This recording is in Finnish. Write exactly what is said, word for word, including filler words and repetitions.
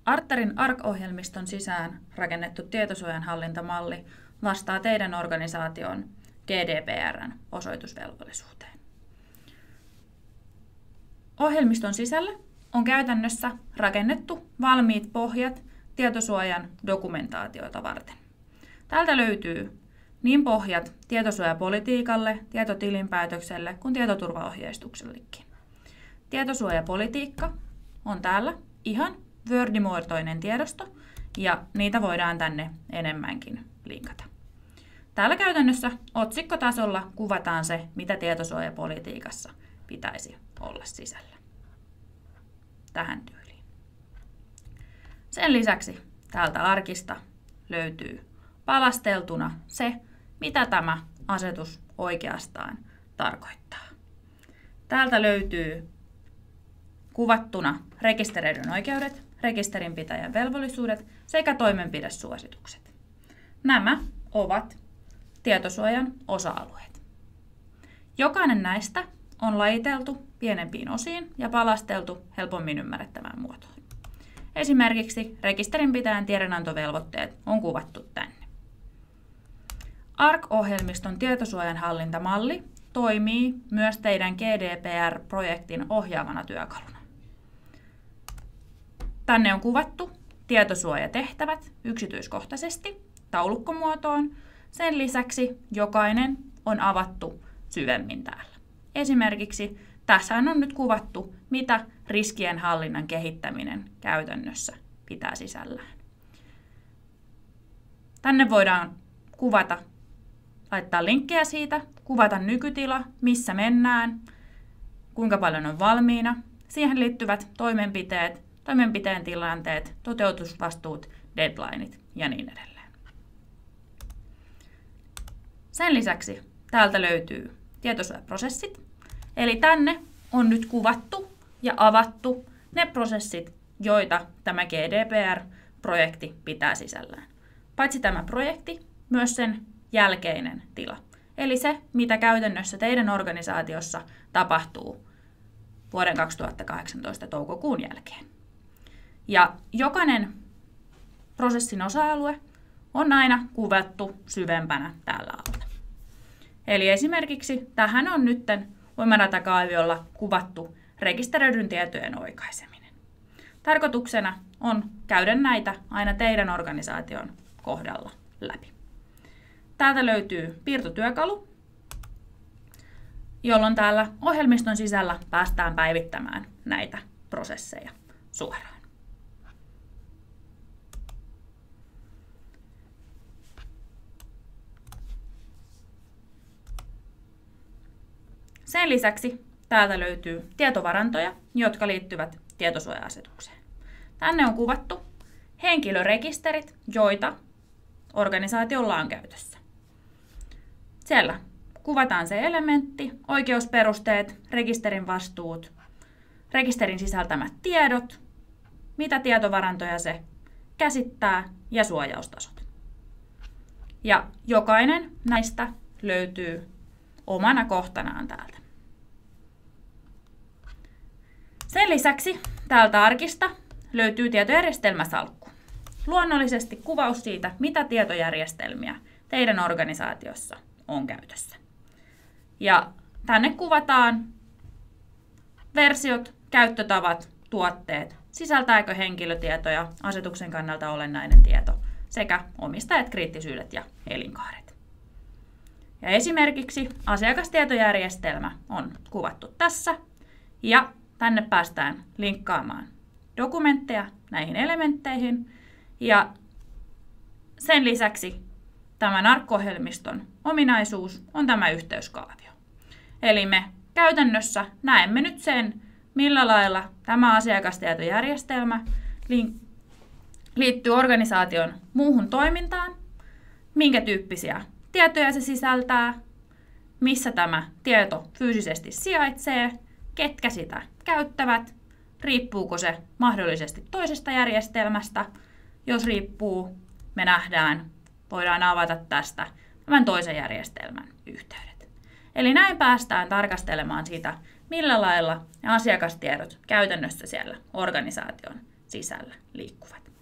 Arterin A R C-ohjelmiston sisään rakennettu tietosuojan hallintamalli vastaa teidän organisaation G D P R:n osoitusvelvollisuuteen. Ohjelmiston sisällä on käytännössä rakennettu valmiit pohjat tietosuojan dokumentaatiota varten. Täältä löytyy niin pohjat tietosuojapolitiikalle, tietotilinpäätökselle kuin tietoturvaohjeistuksellekin. Tietosuojapolitiikka on täällä ihan Word-muotoinen tiedosto ja niitä voidaan tänne enemmänkin linkata. Täällä käytännössä otsikkotasolla kuvataan se, mitä tietosuojapolitiikassa pitäisi olla sisällä. Tähän tyyliin. Sen lisäksi täältä arkista löytyy palasteltuna se, mitä tämä asetus oikeastaan tarkoittaa. Täältä löytyy kuvattuna rekisteröidyn oikeudet, rekisterinpitäjän velvollisuudet sekä toimenpidesuositukset. Nämä ovat tietosuojan osa-alueet. Jokainen näistä on lajiteltu pienempiin osiin ja palasteltu helpommin ymmärrettävään muotoon. Esimerkiksi rekisterinpitäjän tiedonantovelvoitteet on kuvattu tänne. A R C-ohjelmiston tietosuojan hallintamalli toimii myös teidän G D P R-projektin ohjaavana työkaluna. Tänne on kuvattu tietosuojatehtävät yksityiskohtaisesti taulukkomuotoon. Sen lisäksi jokainen on avattu syvemmin täällä. Esimerkiksi tässä on nyt kuvattu, mitä riskien hallinnan kehittäminen käytännössä pitää sisällään. Tänne voidaan kuvata, laittaa linkkejä siitä, kuvata nykytila, missä mennään, kuinka paljon on valmiina, siihen liittyvät toimenpiteet, toimenpiteen tilanteet, toteutusvastuut, deadlineit ja niin edelleen. Sen lisäksi täältä löytyy tietosuojaprosessit, eli tänne on nyt kuvattu ja avattu ne prosessit, joita tämä G D P R-projekti pitää sisällään. Paitsi tämä projekti, myös sen jälkeinen tila. Eli se, mitä käytännössä teidän organisaatiossa tapahtuu vuoden kaksituhattakahdeksantoista toukokuun jälkeen. Ja jokainen prosessin osa-alue on aina kuvattu syvempänä täällä alta. Eli esimerkiksi tähän on nyt voimadatakaaviolla kuvattu rekisteröidyn tietojen oikaiseminen. Tarkoituksena on käydä näitä aina teidän organisaation kohdalla läpi. Täältä löytyy piirtotyökalu, jolloin täällä ohjelmiston sisällä päästään päivittämään näitä prosesseja suoraan. Sen lisäksi täältä löytyy tietovarantoja, jotka liittyvät tietosuoja-asetukseen. Tänne on kuvattu henkilörekisterit, joita organisaatiolla on käytössä. Siellä kuvataan se elementti, oikeusperusteet, rekisterin vastuut, rekisterin sisältämät tiedot, mitä tietovarantoja se käsittää ja suojaustasot. Ja jokainen näistä löytyy omana kohtanaan täältä. Sen lisäksi täältä arkista löytyy tietojärjestelmäsalkku. Luonnollisesti kuvaus siitä, mitä tietojärjestelmiä teidän organisaatiossa on käytössä. Ja tänne kuvataan versiot, käyttötavat, tuotteet, sisältääkö henkilötietoja, asetuksen kannalta olennainen tieto sekä omistajat, kriittisyydet ja elinkaaret. Ja esimerkiksi asiakastietojärjestelmä on kuvattu tässä ja tänne päästään linkkaamaan dokumentteja näihin elementteihin ja sen lisäksi tämän A R C-ohjelmiston ominaisuus on tämä yhteyskaavio. Eli me käytännössä näemme nyt sen, millä lailla tämä asiakastietojärjestelmä liittyy organisaation muuhun toimintaan, minkä tyyppisiä tietoja se sisältää, missä tämä tieto fyysisesti sijaitsee, ketkä sitä käyttävät, riippuuko se mahdollisesti toisesta järjestelmästä. Jos riippuu, me nähdään, voidaan avata tästä tämän toisen järjestelmän yhteydet. Eli näin päästään tarkastelemaan sitä, millä lailla ne asiakastiedot käytännössä siellä organisaation sisällä liikkuvat.